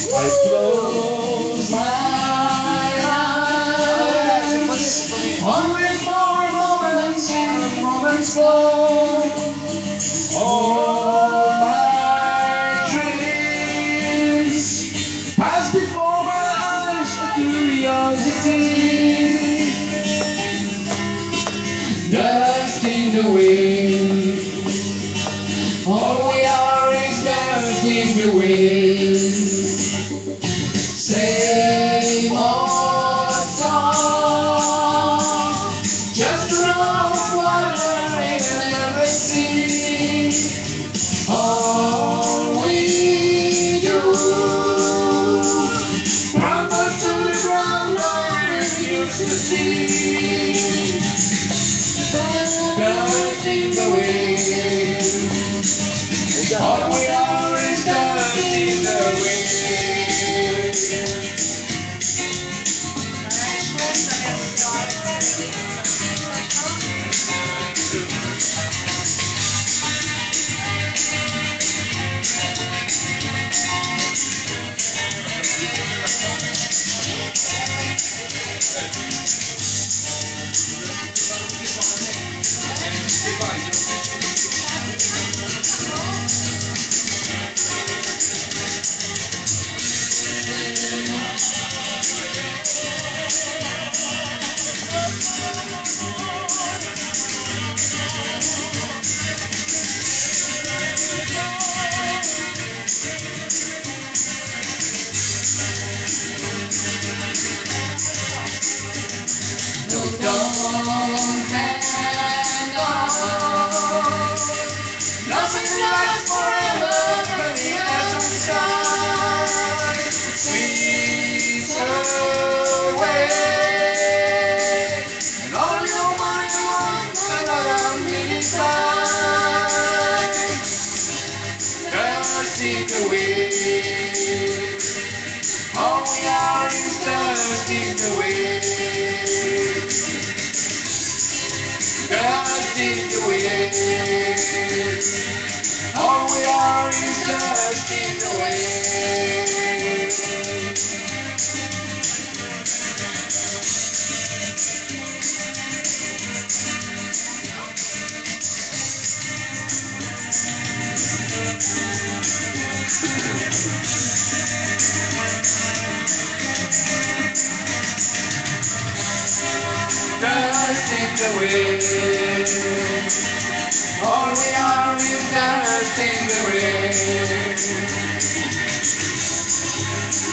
I close my eyes, only for moments and moments flow. All my dreams pass before my eyes for curiosity. Dust in the wind, all we are is dust in the wind. Same old song, just a drop of water in an endless sea. All we do, crumble to the ground, I refuse to see. Dust in the wind, all we are is dust in the wind. No dawn and all, nothing lasts forever but the essence sky sweeps away, and all your mind wants another minute time. Dust in the wind, all we are is dust in the wind. Dust in the wind, all we are is dust in the wind. Dust in the wind, all we are is dust in the wind.